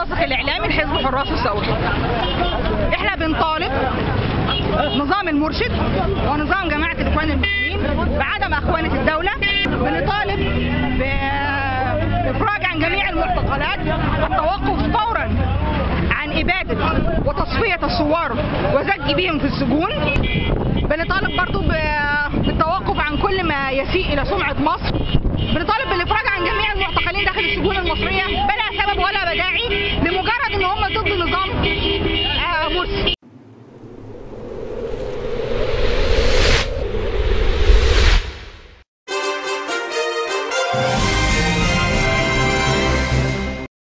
المنسق الاعلامي لحزب حراس الثوره. احنا بنطالب نظام المرشد ونظام جماعه الاخوان المسلمين بعدم اخوانه الدوله. بنطالب بافراج عن جميع المعتقلات، التوقف فورا عن اباده وتصفيه الثوار وزج بهم في السجون. بنطالب برضو بالتوقف عن كل ما يسيء الى سمعه مصر. بنطالب بالافراج عن جميع المعتقلين داخل السجون المصريه.